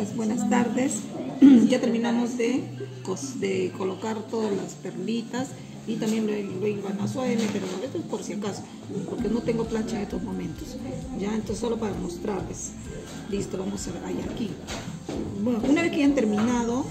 buenas tardes. Ya terminamos de colocar todas las perlitas y también lo iban a suave, pero esto es por si acaso, porque no tengo plancha en estos momentos. Ya, entonces solo para mostrarles. Listo, vamos a ver ahí aquí. Bueno, una vez que ya han terminado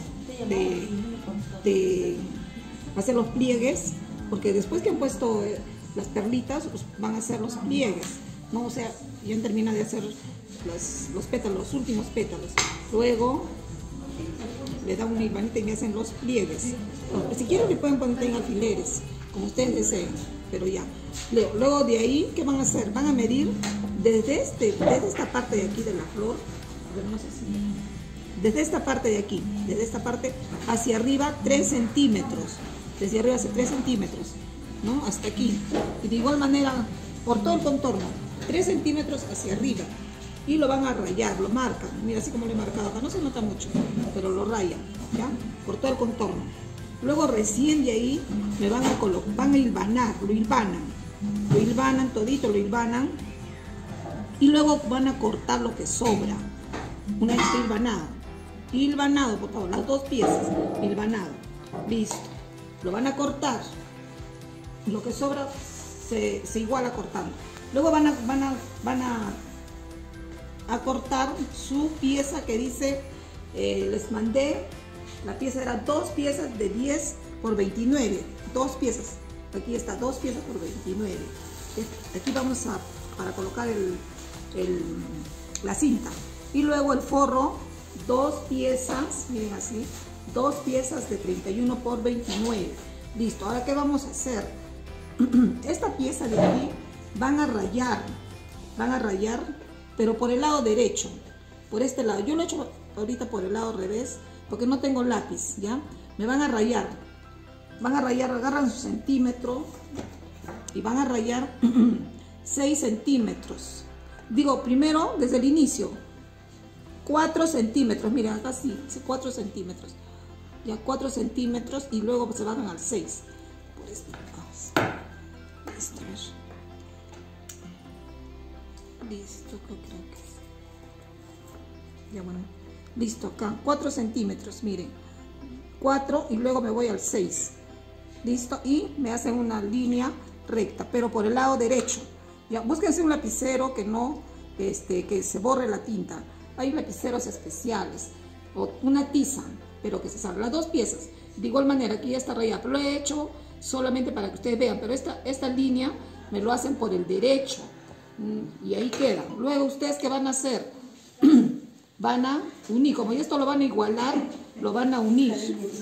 de hacer los pliegues, porque después que han puesto las perlitas, pues van a hacer los pliegues, ¿no? O sea, ya han terminado de hacer los pétalos, los últimos pétalos. Luego le dan una hilvanita y me hacen los pliegues. Bueno, si quieren le pueden poner en alfileres, como ustedes deseen, pero ya. Luego de ahí, ¿qué van a hacer? Van a medir desde esta parte de aquí de la flor, desde esta parte de aquí, desde esta parte hacia arriba 3 centímetros, desde arriba hacia 3 centímetros, ¿no? Hasta aquí. Y de igual manera, por todo el contorno, 3 centímetros hacia arriba. Y lo van a rayar, lo marcan. Mira, así como lo he marcado acá, no se nota mucho, pero lo rayan, ¿ya? Por todo el contorno. Luego recién de ahí me van a hilvanar, lo hilvanan todito, lo hilvanan. Y luego van a cortar lo que sobra. Una vez que hilvanado, por favor, las dos piezas, hilvanado. Listo. Lo van a cortar. Lo que sobra se iguala cortando. Luego van a cortar su pieza que dice, les mandé, la pieza era 2 piezas de 10 por 29, 2 piezas, aquí está, 2 piezas por 29. Aquí vamos para colocar la cinta. Y luego el forro, 2 piezas, miren así, 2 piezas de 31 por 29. Listo, ahora ¿qué vamos a hacer? Esta pieza de aquí van a rayar, pero por el lado derecho, por este lado. Yo lo he hecho ahorita por el lado revés, porque no tengo lápiz, ¿ya? Me van a rayar, agarran su centímetro y van a rayar 6 centímetros. Digo, primero, desde el inicio, 4 centímetros, miren, acá sí, 4 centímetros. Ya 4 centímetros y luego se van al 6. Por este lado. Listo, creo que ya bueno, listo, acá 4 centímetros, miren, 4 y luego me voy al 6, listo, y me hacen una línea recta, pero por el lado derecho. Ya, búsquense un lapicero que no, que se borre la tinta. Hay lapiceros especiales, o una tiza, pero que se salga las 2 piezas. De igual manera, aquí ya está rayada, pero lo he hecho solamente para que ustedes vean, pero esta línea me lo hacen por el derecho. Y ahí queda. Luego, ¿ustedes qué van a hacer? Van a unir, como esto lo van a igualar, lo van a unir.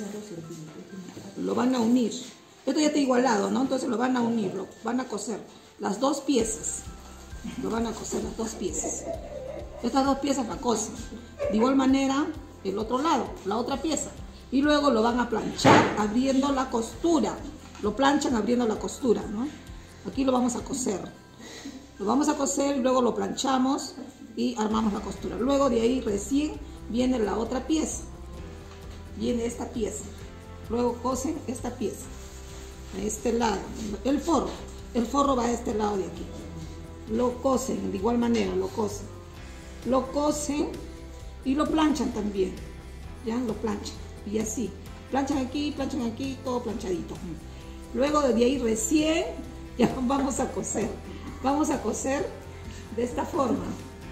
Esto ya está igualado, ¿no? Entonces lo van a unir, lo van a coser las 2 piezas. Lo van a coser las 2 piezas. Estas 2 piezas la cosen. De igual manera, el otro lado, la otra pieza. Y luego lo van a planchar abriendo la costura. Lo planchan abriendo la costura, ¿no? Aquí lo vamos a coser. Lo vamos a coser y luego lo planchamos y armamos la costura. Luego de ahí recién viene la otra pieza. Viene esta pieza. Luego cosen esta pieza. A este lado. El forro va a este lado de aquí. Lo cosen de igual manera, lo cosen. Lo cosen y lo planchan también. Ya, lo planchan. Y así. Planchan aquí, todo planchadito. Luego de ahí recién ya vamos a coser. Vamos a coser de esta forma.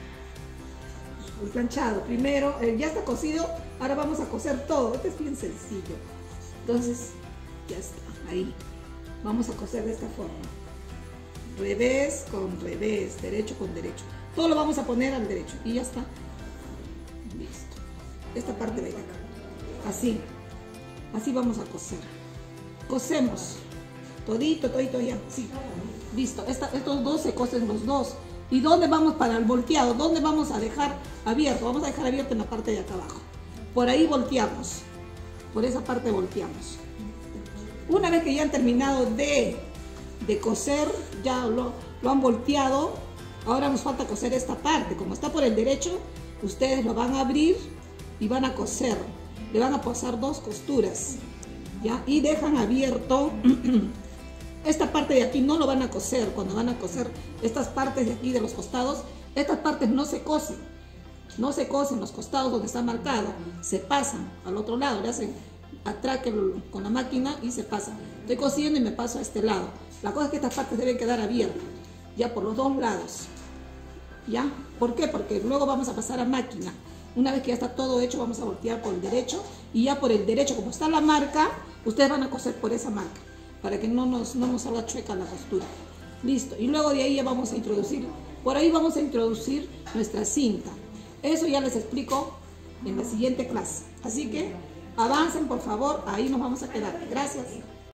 El planchado. Primero, ya está cosido. Ahora vamos a coser todo. Esto es bien sencillo. Entonces, ya está. Ahí. Vamos a coser de esta forma. Revés con revés. Derecho con derecho. Todo lo vamos a poner al derecho. Y ya está. Listo. Esta parte de acá. Así. Así vamos a coser. Cosemos. Todito ya. Sí. Listo, estos 2 se cosen los 2. ¿Y dónde vamos para el volteado? ¿Dónde vamos a dejar abierto? Vamos a dejar abierto en la parte de acá abajo. Por ahí volteamos. Por esa parte volteamos. Una vez que ya han terminado de coser, ya lo han volteado. Ahora nos falta coser esta parte. Como está por el derecho, ustedes lo van a abrir y van a coser. Le van a pasar 2 costuras. ¿Ya? Y dejan abierto. Esta parte de aquí no lo van a coser. Cuando van a coser estas partes de aquí de los costados, estas partes no se cosen. No se cosen los costados donde está marcado, se pasan al otro lado, le hacen atraque con la máquina y se pasa. Estoy cosiendo y me paso a este lado. La cosa es que estas partes deben quedar abiertas, ya por los dos lados. ¿Ya? ¿Por qué? Porque luego vamos a pasar a máquina. Una vez que ya está todo hecho, vamos a voltear por el derecho y ya por el derecho, como está la marca, ustedes van a coser por esa marca para que no nos salga chueca la costura. Listo. Y luego de ahí ya vamos a introducir, por ahí vamos a introducir nuestra cinta. Eso ya les explico en la siguiente clase. Así que avancen, por favor, ahí nos vamos a quedar. Gracias.